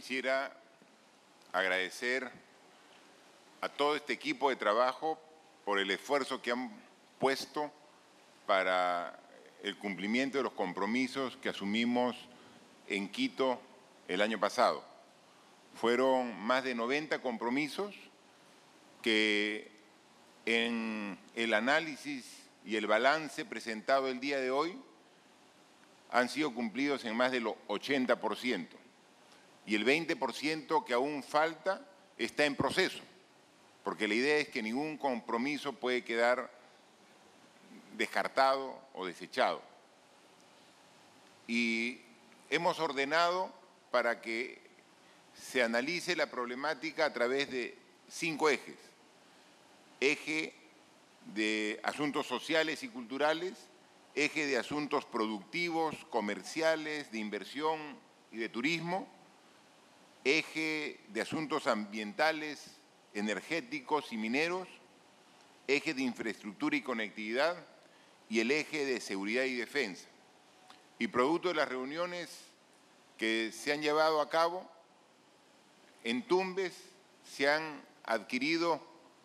Quisiera agradecer a todo este equipo de trabajo por el esfuerzo que han puesto para el cumplimiento de los compromisos que asumimos en Quito el año pasado. Fueron más de 90 compromisos que en el análisis y el balance presentado el día de hoy han sido cumplidos en más del 80%. Y el 20% que aún falta está en proceso, porque la idea es que ningún compromiso puede quedar descartado o desechado. Y hemos ordenado para que se analice la problemática a través de 5 ejes. Eje de asuntos sociales y culturales, eje de asuntos productivos, comerciales, de inversión y de turismo, eje de asuntos ambientales, energéticos y mineros, eje de infraestructura y conectividad y el eje de seguridad y defensa. Y producto de las reuniones que se han llevado a cabo, en Tumbes se han adquirido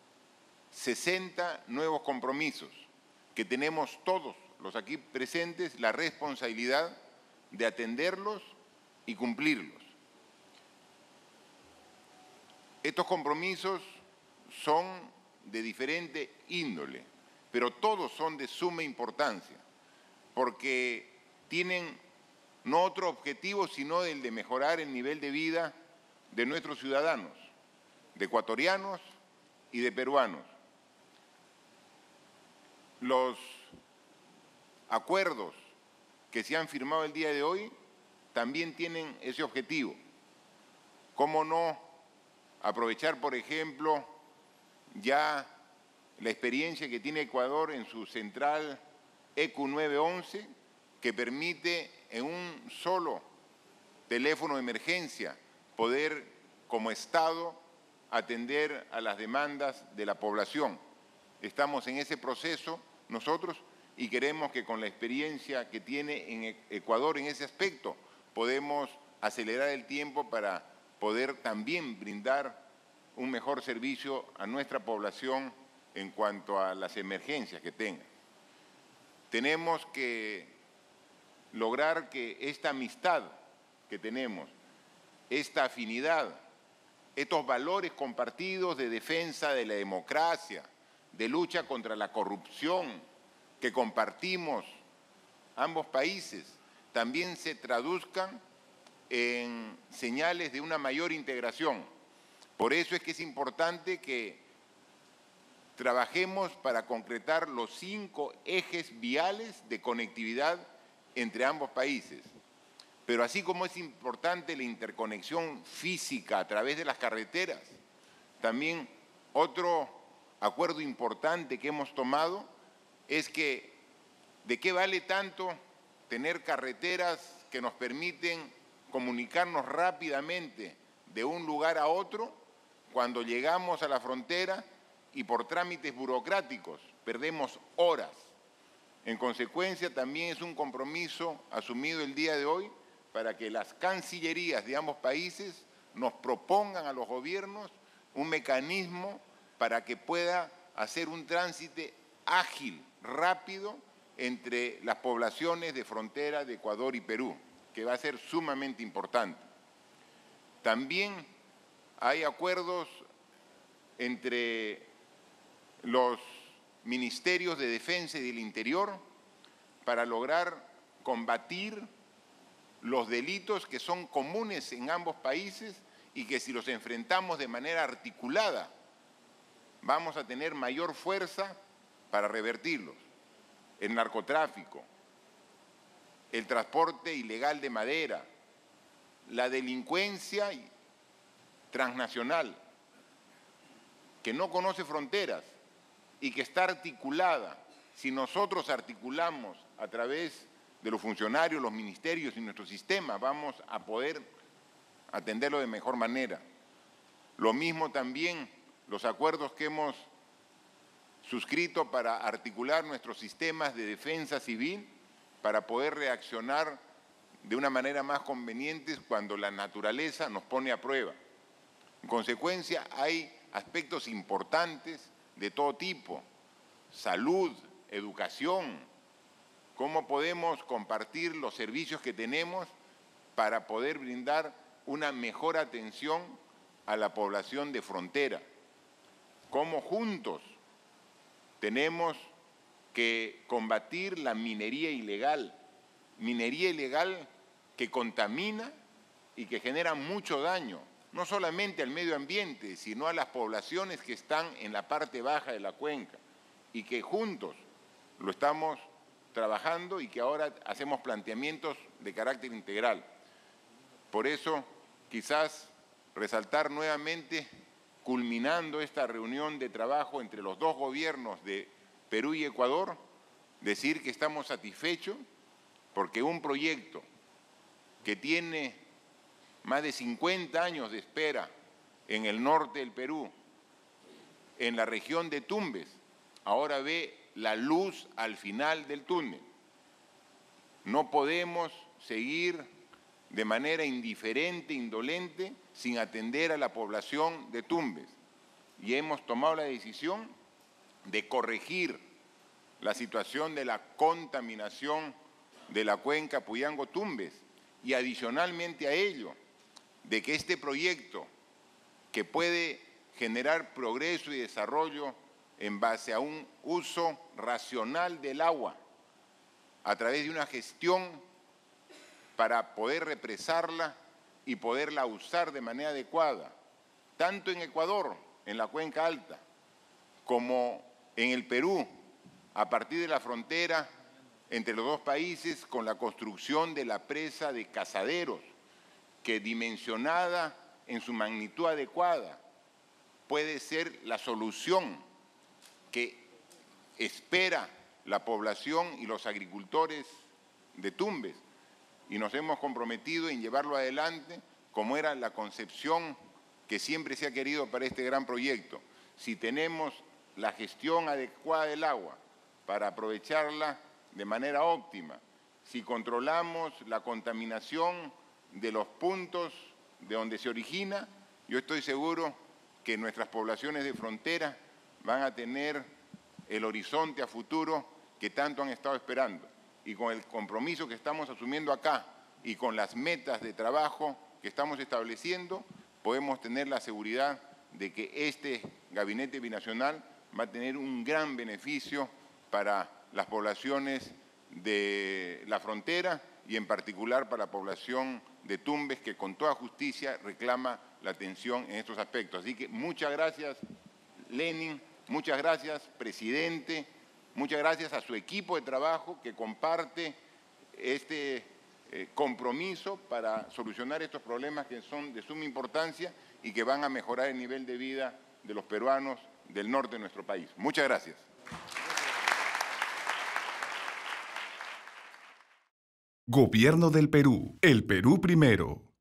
60 nuevos compromisos que tenemos todos los aquí presentes la responsabilidad de atenderlos y cumplirlos. Estos compromisos son de diferente índole, pero todos son de suma importancia, porque tienen no otro objetivo sino el de mejorar el nivel de vida de nuestros ciudadanos, de ecuatorianos y de peruanos. Los acuerdos que se han firmado el día de hoy también tienen ese objetivo. ¿Cómo no aprovechar, por ejemplo, ya la experiencia que tiene Ecuador en su central ECU 911, que permite en un solo teléfono de emergencia poder, como Estado, atender a las demandas de la población? Estamos en ese proceso nosotros y queremos que con la experiencia que tiene en Ecuador en ese aspecto podemos acelerar el tiempo para poder también brindar un mejor servicio a nuestra población en cuanto a las emergencias que tenga. Tenemos que lograr que esta amistad que tenemos, esta afinidad, estos valores compartidos de defensa de la democracia, de lucha contra la corrupción que compartimos ambos países, también se traduzcan en señales de una mayor integración. Por eso es que es importante que trabajemos para concretar los 5 ejes viales de conectividad entre ambos países. Pero así como es importante la interconexión física a través de las carreteras, también otro acuerdo importante que hemos tomado es que ¿de qué vale tanto tener carreteras que nos permiten comunicarnos rápidamente de un lugar a otro cuando llegamos a la frontera y por trámites burocráticos perdemos horas? En consecuencia, también es un compromiso asumido el día de hoy para que las cancillerías de ambos países nos propongan a los gobiernos un mecanismo para que pueda hacer un tránsito ágil, rápido, entre las poblaciones de frontera de Ecuador y Perú, que va a ser sumamente importante. También hay acuerdos entre los ministerios de Defensa y del Interior para lograr combatir los delitos que son comunes en ambos países y que si los enfrentamos de manera articulada vamos a tener mayor fuerza para revertirlos. El narcotráfico, el transporte ilegal de madera, la delincuencia transnacional, que no conoce fronteras y que está articulada. Si nosotros articulamos a través de los funcionarios, los ministerios y nuestro sistema, vamos a poder atenderlo de mejor manera. Lo mismo también los acuerdos que hemos suscrito para articular nuestros sistemas de defensa civil, para poder reaccionar de una manera más conveniente cuando la naturaleza nos pone a prueba. En consecuencia, hay aspectos importantes de todo tipo: salud, educación, cómo podemos compartir los servicios que tenemos para poder brindar una mejor atención a la población de frontera, cómo juntos tenemos que combatir la minería ilegal que contamina y que genera mucho daño, no solamente al medio ambiente, sino a las poblaciones que están en la parte baja de la cuenca, y que juntos lo estamos trabajando y que ahora hacemos planteamientos de carácter integral. Por eso, quizás resaltar nuevamente, culminando esta reunión de trabajo entre los dos gobiernos de Perú y Ecuador, decir que estamos satisfechos porque un proyecto que tiene más de 50 años de espera en el norte del Perú, en la región de Tumbes, ahora ve la luz al final del túnel. No podemos seguir de manera indiferente, indolente, sin atender a la población de Tumbes. Y hemos tomado la decisión de corregir la situación de la contaminación de la cuenca Puyango-Tumbes, y adicionalmente a ello, de que este proyecto, que puede generar progreso y desarrollo en base a un uso racional del agua, a través de una gestión para poder represarla y poderla usar de manera adecuada, tanto en Ecuador, en la cuenca alta, como en el Perú, a partir de la frontera entre los dos países, con la construcción de la presa de Casaderos, que dimensionada en su magnitud adecuada puede ser la solución que espera la población y los agricultores de Tumbes. Y nos hemos comprometido en llevarlo adelante como era la concepción que siempre se ha querido para este gran proyecto. Si tenemos la gestión adecuada del agua para aprovecharla de manera óptima, si controlamos la contaminación de los puntos de donde se origina, yo estoy seguro que nuestras poblaciones de frontera van a tener el horizonte a futuro que tanto han estado esperando. Y con el compromiso que estamos asumiendo acá y con las metas de trabajo que estamos estableciendo, podemos tener la seguridad de que este gabinete binacional va a tener un gran beneficio para las poblaciones de la frontera y en particular para la población de Tumbes, que con toda justicia reclama la atención en estos aspectos. Así que muchas gracias, Lenin, muchas gracias, presidente, muchas gracias a su equipo de trabajo que comparte este compromiso para solucionar estos problemas que son de suma importancia y que van a mejorar el nivel de vida de los peruanos del norte de nuestro país. Muchas gracias. Gobierno del Perú. El Perú primero.